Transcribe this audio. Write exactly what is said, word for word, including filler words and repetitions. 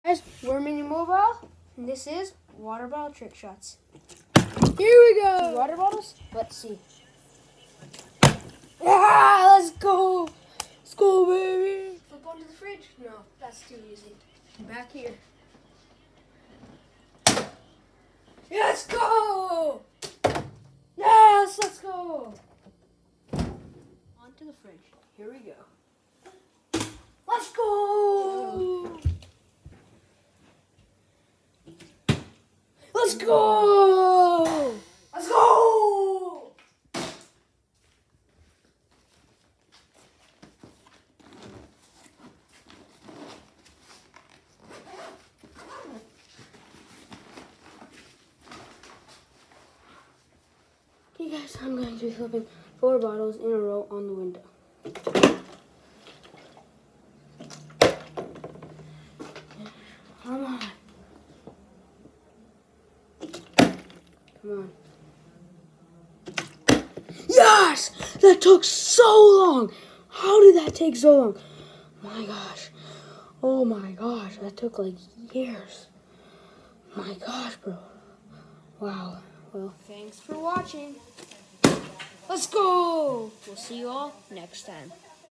Guys, we're Mini Mobile, and this is water bottle trick shots. Here we go! Water bottles? Let's see. Yeah, let's go! Let's go, baby! Flip onto the fridge? No, that's too easy. Back here. Yeah, let's go! Yes, let's go! Onto the fridge. Here we go. Let's go! Let's go! Let's go! Okay guys, I'm going to be flipping four bottles in a row on the window. Come on. Come on. Yes! That took so long! How did that take so long? My gosh. Oh my gosh, that took like years. My gosh, bro. Wow. Well, thanks for watching. Let's go! We'll see you all next time.